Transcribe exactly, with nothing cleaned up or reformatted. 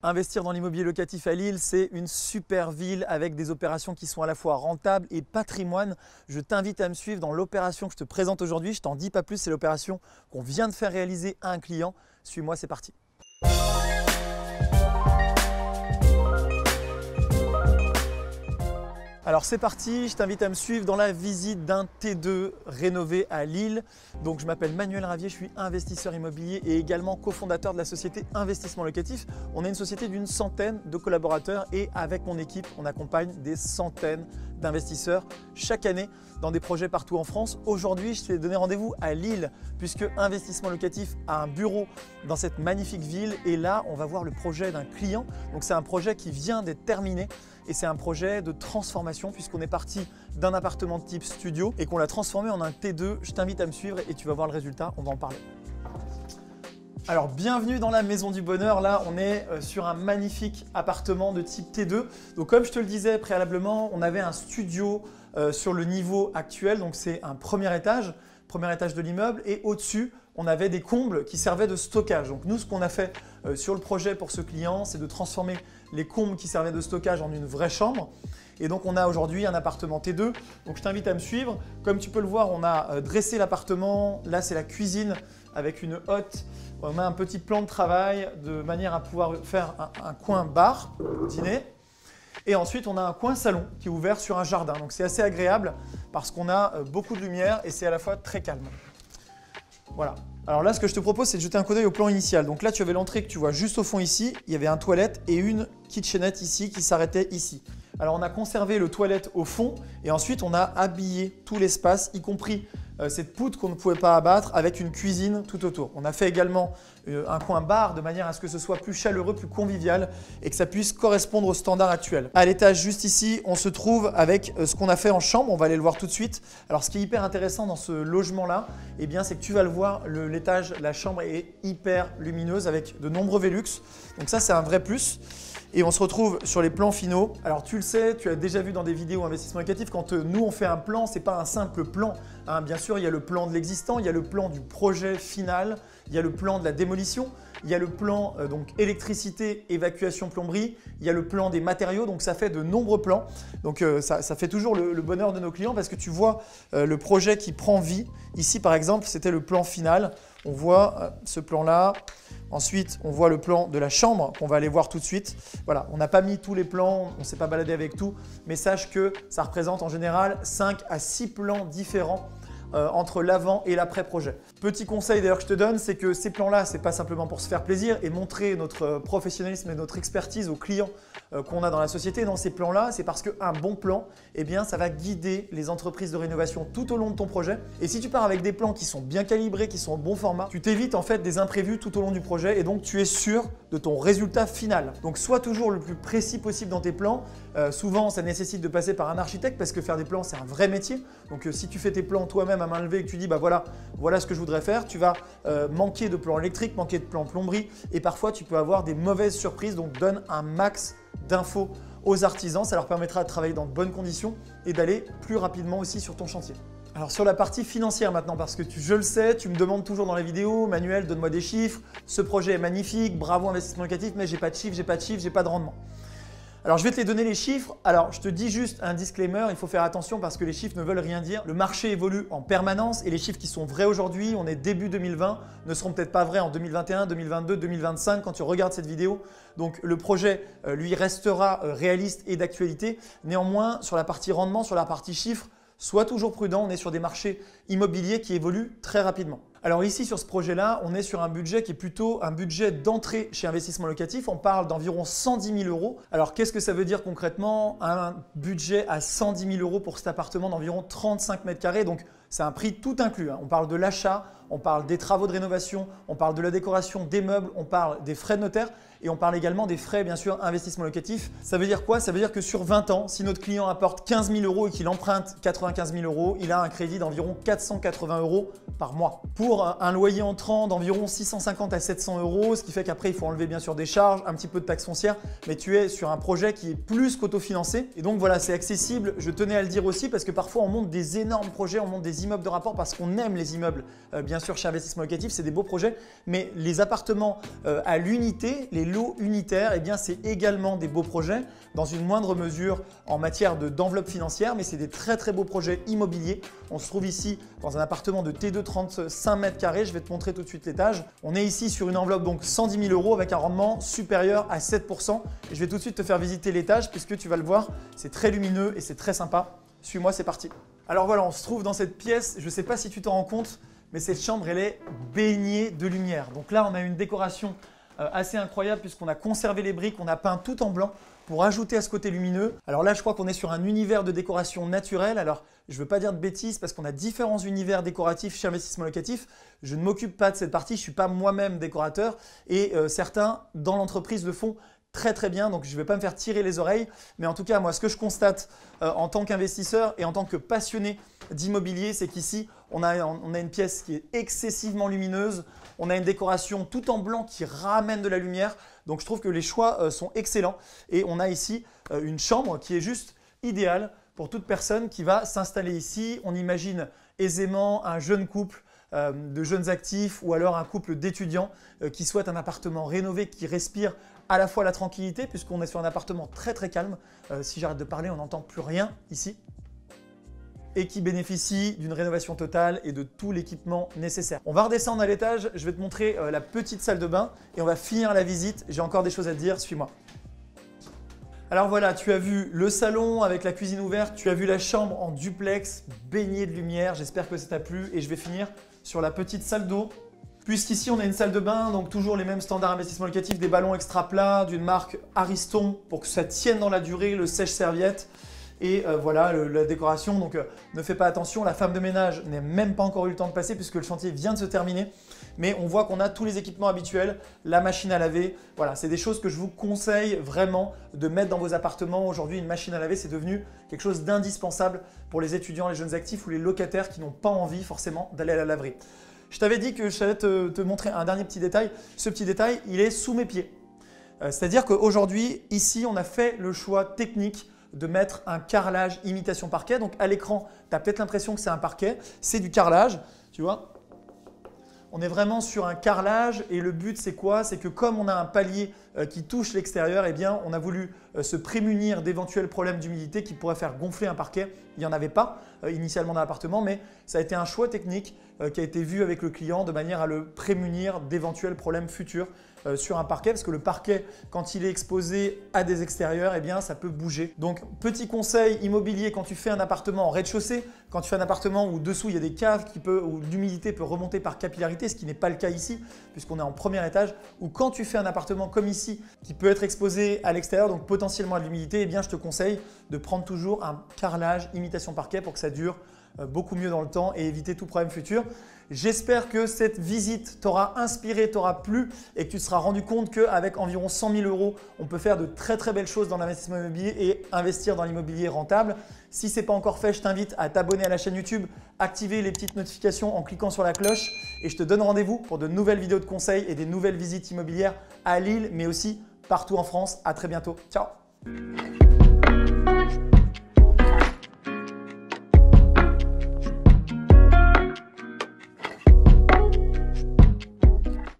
Investir dans l'immobilier locatif à Lille, c'est une super ville avec des opérations qui sont à la fois rentables et patrimoine. Je t'invite à me suivre dans l'opération que je te présente aujourd'hui. Je t'en dis pas plus, c'est l'opération qu'on vient de faire réaliser à un client. Suis-moi, c'est parti. Alors c'est parti, je t'invite à me suivre dans la visite d'un T deux rénové à Lille. Donc je m'appelle Manuel Ravier, je suis investisseur immobilier et également cofondateur de la société Investissement Locatif. On est une société d'une centaine de collaborateurs et avec mon équipe, on accompagne des centaines d'investisseurs chaque année dans des projets partout en France. Aujourd'hui, je t'ai donné rendez-vous à Lille puisque Investissement Locatif a un bureau dans cette magnifique ville et là, on va voir le projet d'un client. Donc c'est un projet qui vient d'être terminé. Et c'est un projet de transformation puisqu'on est parti d'un appartement de type studio et qu'on l'a transformé en un T deux. Je t'invite à me suivre et tu vas voir le résultat, on va en parler. Alors bienvenue dans la Maison du Bonheur. Là, on est sur un magnifique appartement de type T deux. Donc comme je te le disais préalablement, on avait un studio sur le niveau actuel. Donc c'est un premier étage, premier étage de l'immeuble et au-dessus, on avait des combles qui servaient de stockage. Donc nous, ce qu'on a fait sur le projet pour ce client, c'est de transformer les combles qui servaient de stockage en une vraie chambre. Et donc on a aujourd'hui un appartement T deux. Donc je t'invite à me suivre. Comme tu peux le voir, on a dressé l'appartement. Là, c'est la cuisine avec une hotte. On a un petit plan de travail de manière à pouvoir faire un, un coin bar, dîner. Et ensuite, on a un coin salon qui est ouvert sur un jardin. Donc c'est assez agréable parce qu'on a beaucoup de lumière et c'est à la fois très calme. Voilà. Alors là, ce que je te propose, c'est de jeter un coup d'œil au plan initial. Donc là, tu avais l'entrée que tu vois juste au fond ici. Il y avait un toilette et une kitchenette ici qui s'arrêtait ici. Alors on a conservé le toilette au fond et ensuite on a habillé tout l'espace, y compris euh, cette poutre qu'on ne pouvait pas abattre avec une cuisine tout autour. On a fait également euh, un coin bar de manière à ce que ce soit plus chaleureux, plus convivial et que ça puisse correspondre aux standards actuels. À l'étage juste ici, on se trouve avec euh, ce qu'on a fait en chambre. On va aller le voir tout de suite. Alors ce qui est hyper intéressant dans ce logement-là, eh bien, c'est que tu vas le voir, l'étage, la chambre est hyper lumineuse avec de nombreux Velux. Donc ça, c'est un vrai plus. Et on se retrouve sur les plans finaux. Alors tu le sais, tu as déjà vu dans des vidéos investissement locatif, quand euh, nous on fait un plan, ce n'est pas un simple plan. Hein, bien sûr, il y a le plan de l'existant, il y a le plan du projet final, il y a le plan de la démolition, il y a le plan euh, donc électricité, évacuation, plomberie, il y a le plan des matériaux, donc ça fait de nombreux plans. Donc euh, ça, ça fait toujours le, le bonheur de nos clients parce que tu vois euh, le projet qui prend vie. Ici par exemple, c'était le plan final. On voit euh, ce plan-là. Ensuite, on voit le plan de la chambre qu'on va aller voir tout de suite. Voilà, on n'a pas mis tous les plans, on ne s'est pas baladé avec tout, mais sache que ça représente en général cinq à six plans différents euh, entre l'avant et l'après-projet. Petit conseil d'ailleurs que je te donne, c'est que ces plans-là, ce n'est pas simplement pour se faire plaisir et montrer notre professionnalisme et notre expertise aux clients euh, qu'on a dans la société. Dans ces plans-là, c'est parce qu'un bon plan, eh bien, ça va guider les entreprises de rénovation tout au long de ton projet. Et si tu pars avec des plans qui sont bien calibrés, qui sont au bon format, tu t'évites en fait des imprévus tout au long du projet et donc tu es sûr de ton résultat final. Donc sois toujours le plus précis possible dans tes plans. Euh, souvent, ça nécessite de passer par un architecte parce que faire des plans, c'est un vrai métier. Donc euh, si tu fais tes plans toi-même à main levée et que tu dis bah voilà, voilà ce que je voudrais faire, tu vas euh, manquer de plans électriques, manquer de plans plomberie et parfois tu peux avoir des mauvaises surprises. Donc donne un max d'infos aux artisans, ça leur permettra de travailler dans de bonnes conditions et d'aller plus rapidement aussi sur ton chantier. Alors sur la partie financière maintenant, parce que tu, je le sais, tu me demandes toujours dans les vidéos, Manuel, donne-moi des chiffres, ce projet est magnifique, bravo investissement locatif, mais j'ai pas de chiffres, j'ai pas de chiffres, j'ai pas de rendement. Alors je vais te les donner les chiffres. Alors je te dis juste un disclaimer, il faut faire attention parce que les chiffres ne veulent rien dire. Le marché évolue en permanence et les chiffres qui sont vrais aujourd'hui, on est début deux mille vingt, ne seront peut-être pas vrais en deux mille vingt et un, deux mille vingt-deux, deux mille vingt-cinq quand tu regardes cette vidéo. Donc le projet euh, lui restera euh, réaliste et d'actualité. Néanmoins, sur la partie rendement, sur la partie chiffres, sois toujours prudent, on est sur des marchés immobiliers qui évoluent très rapidement. Alors ici sur ce projet-là, on est sur un budget qui est plutôt un budget d'entrée chez Investissement Locatif. On parle d'environ cent dix mille euros. Alors qu'est-ce que ça veut dire concrètement? Un budget à cent dix mille euros pour cet appartement d'environ trente-cinq mètres carrés. Donc c'est un prix tout inclus. Hein. On parle de l'achat, on parle des travaux de rénovation, on parle de la décoration, des meubles, on parle des frais de notaire et on parle également des frais bien sûr investissement locatif. Ça veut dire quoi? Ça veut dire que sur vingt ans, si notre client apporte quinze mille euros et qu'il emprunte quatre-vingt-quinze mille euros, il a un crédit d'environ quatre cent quatre-vingts euros par mois. Pour un loyer entrant d'environ six cent cinquante à sept cents euros, ce qui fait qu'après il faut enlever bien sûr des charges, un petit peu de taxes foncières, mais tu es sur un projet qui est plus qu'autofinancé. Et donc voilà, c'est accessible. Je tenais à le dire aussi parce que parfois on monte des énormes projets, on monte des immeubles de rapport parce qu'on aime les immeubles euh, bien sûr chez Investissement Locatif, c'est des beaux projets, mais les appartements euh, à l'unité, les lots unitaires, eh bien c'est également des beaux projets, dans une moindre mesure en matière de- d'enveloppe financière, mais c'est des très très beaux projets immobiliers. On se trouve ici dans un appartement de T deux trente-cinq mètres carrés, je vais te montrer tout de suite l'étage. On est ici sur une enveloppe donc cent dix mille euros avec un rendement supérieur à sept pour cent. Et je vais tout de suite te faire visiter l'étage puisque tu vas le voir, c'est très lumineux et c'est très sympa. Suis-moi, c'est parti. Alors voilà, on se trouve dans cette pièce, je ne sais pas si tu t'en rends compte, mais cette chambre, elle est baignée de lumière. Donc là, on a une décoration euh, assez incroyable puisqu'on a conservé les briques, on a peint tout en blanc pour ajouter à ce côté lumineux. Alors là, je crois qu'on est sur un univers de décoration naturelle. Alors, je ne veux pas dire de bêtises parce qu'on a différents univers décoratifs chez Investissement Locatif. Je ne m'occupe pas de cette partie, je ne suis pas moi-même décorateur et euh, certains dans l'entreprise le font très très bien, donc je ne vais pas me faire tirer les oreilles. Mais en tout cas, moi, ce que je constate euh, en tant qu'investisseur et en tant que passionné d'immobilier, c'est qu'ici, on a, on a une pièce qui est excessivement lumineuse. On a une décoration tout en blanc qui ramène de la lumière. Donc, je trouve que les choix euh, sont excellents. Et on a ici euh, une chambre qui est juste idéale pour toute personne qui va s'installer ici. On imagine aisément un jeune couple euh, de jeunes actifs ou alors un couple d'étudiants euh, qui souhaitent un appartement rénové qui respire à la fois la tranquillité puisqu'on est sur un appartement très très calme. Euh, si j'arrête de parler, on n'entend plus rien ici. Et qui bénéficie d'une rénovation totale et de tout l'équipement nécessaire. On va redescendre à l'étage, je vais te montrer euh, la petite salle de bain et on va finir la visite. J'ai encore des choses à te dire, suis-moi. Alors voilà, tu as vu le salon avec la cuisine ouverte, tu as vu la chambre en duplex, baignée de lumière, j'espère que ça t'a plu et je vais finir sur la petite salle d'eau. Puisqu'ici on a une salle de bain, donc toujours les mêmes standards Investissement Locatif, des ballons extra plats d'une marque Ariston pour que ça tienne dans la durée, le sèche-serviette. Et euh, voilà le, la décoration, donc euh, ne fais pas attention, la femme de ménage n'a même pas encore eu le temps de passer puisque le chantier vient de se terminer. Mais on voit qu'on a tous les équipements habituels, la machine à laver, voilà, c'est des choses que je vous conseille vraiment de mettre dans vos appartements. Aujourd'hui, une machine à laver, c'est devenu quelque chose d'indispensable pour les étudiants, les jeunes actifs ou les locataires qui n'ont pas envie forcément d'aller à la laverie. Je t'avais dit que je allais te, te montrer un dernier petit détail. Ce petit détail, il est sous mes pieds. Euh, C'est-à-dire qu'aujourd'hui, ici, on a fait le choix technique de mettre un carrelage imitation parquet. Donc à l'écran, tu as peut-être l'impression que c'est un parquet, c'est du carrelage, tu vois. On est vraiment sur un carrelage et le but c'est quoi? C'est que comme on a un palier euh, qui touche l'extérieur, eh bien on a voulu euh, se prémunir d'éventuels problèmes d'humidité qui pourraient faire gonfler un parquet. Il n'y en avait pas euh, initialement dans l'appartement, mais ça a été un choix technique euh, qui a été vu avec le client de manière à le prémunir d'éventuels problèmes futurs euh, sur un parquet, parce que le parquet, quand il est exposé à des extérieurs, eh bien ça peut bouger. Donc petit conseil immobilier, quand tu fais un appartement en rez-de-chaussée, quand tu fais un appartement où dessous il y a des caves qui peut, où l'humidité peut remonter par capillarité, ce qui n'est pas le cas ici puisqu'on est en premier étage, ou quand tu fais un appartement comme ici qui peut être exposé à l'extérieur, donc potentiellement à l'humidité, eh bien je te conseille de prendre toujours un carrelage imitation parquet pour que ça dure beaucoup mieux dans le temps et éviter tout problème futur. J'espère que cette visite t'aura inspiré, t'aura plu et que tu te seras rendu compte qu'avec environ cent mille euros, on peut faire de très très belles choses dans l'investissement immobilier et investir dans l'immobilier rentable. Si ce n'est pas encore fait, je t'invite à t'abonner à la chaîne YouTube, activer les petites notifications en cliquant sur la cloche et je te donne rendez-vous pour de nouvelles vidéos de conseils et des nouvelles visites immobilières à Lille mais aussi partout en France. À très bientôt. Ciao!